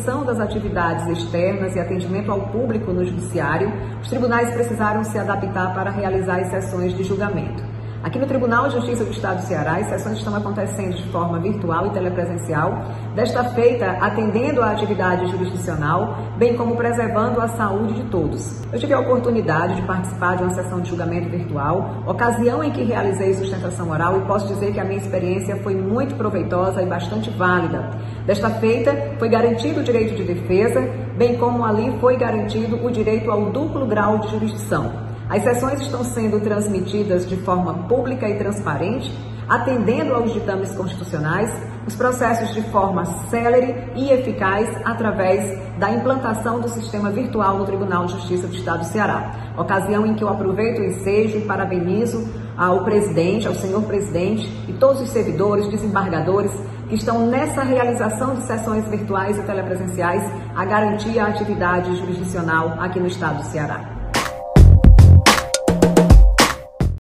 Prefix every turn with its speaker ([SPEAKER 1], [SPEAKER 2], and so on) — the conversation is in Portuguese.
[SPEAKER 1] manutenção das atividades externas e atendimento ao público no judiciário, os tribunais precisaram se adaptar para realizar as sessões de julgamento. Aqui no Tribunal de Justiça do Estado do Ceará, as sessões estão acontecendo de forma virtual e telepresencial, desta feita atendendo à atividade jurisdicional, bem como preservando a saúde de todos. Eu tive a oportunidade de participar de uma sessão de julgamento virtual, ocasião em que realizei sustentação oral, e posso dizer que a minha experiência foi muito proveitosa e bastante válida. Desta feita, foi garantido o direito de defesa, bem como ali foi garantido o direito ao duplo grau de jurisdição. As sessões estão sendo transmitidas de forma pública e transparente, atendendo aos ditames constitucionais, os processos de forma célere e eficaz através da implantação do sistema virtual no Tribunal de Justiça do Estado do Ceará. Ocasião em que eu aproveito o ensejo e parabenizo ao presidente, ao senhor presidente e todos os servidores, desembargadores que estão nessa realização de sessões virtuais e telepresenciais a garantir a atividade jurisdicional aqui no Estado do Ceará.